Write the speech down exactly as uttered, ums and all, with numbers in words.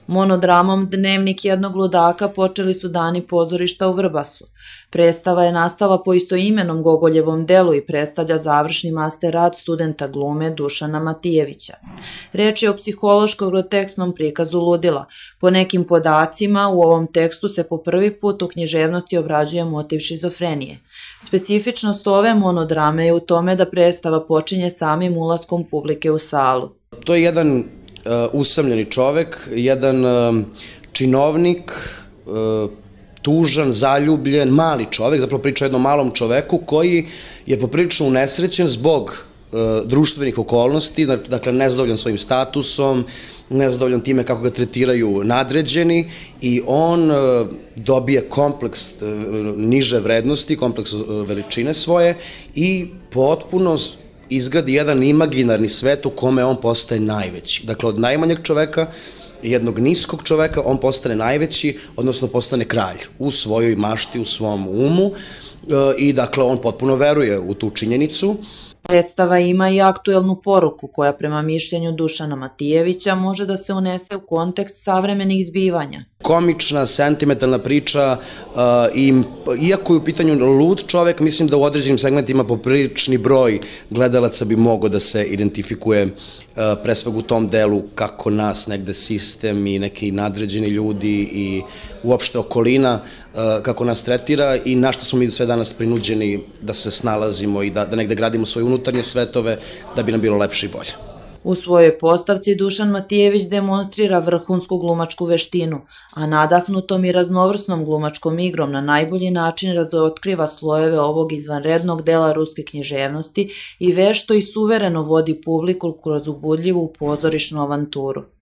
Monodramom Dnevnik jednog ludaka počeli su dani pozorišta u Vrbasu. Predstava je nastala po istoimenom Gogoljevom delu i predstavlja završni master rad studenta glume Dušana Matijevića. Reč je o psihološko-grotesknom prikazu ludila. Po nekim podacima, u ovom tekstu se po prvi put u književnosti obrađuje motiv šizofrenije. Specifičnost ove monodrame je u tome da predstava počinje samim ulaskom publike u salu. To je jedan usamljeni čovek, jedan činovnik, tužan, zaljubljen, mali čovek, zapravo priča o jednom malom čoveku koji je poprilično unesrećen zbog društvenih okolnosti, dakle nezadovoljan svojim statusom, nezadovoljan time kako ga tretiraju nadređeni i on dobije kompleks niže vrednosti, kompleks veličine svoje i potpuno izgradi jedan imaginarni svet u kome on postaje najveći. Dakle, od najmanjeg čoveka, jednog niskog čoveka, on postane najveći, odnosno postane kralj u svojoj mašti, u svom umu i dakle, on potpuno veruje u tu činjenicu. Predstava ima i aktuelnu poruku koja prema mišljenju Dušana Matijevića može da se unese u kontekst savremenih zbivanja. Komična, sentimentalna priča i iako je u pitanju lud čovek, mislim da u određenim segmentima poprilični broj gledalaca bi mogao da se identifikuje pre svega u tom delu kako nas negde sistem i neki nadređeni ljudi i uopšte okolina kako nas tretira i na što smo mi sve danas prinuđeni da se snalazimo i da negde gradimo svoje unutarnje svetove da bi nam bilo lepše i bolje. U svojoj postavci Dušan Matijević demonstrira vrhunsku glumačku veštinu, a nadahnutom i raznovrsnom glumačkom igrom na najbolji način razotkriva slojeve ovog izvanrednog dela ruske književnosti i vešto i suvereno vodi publiku kroz ubudljivu pozorišnu avanturu.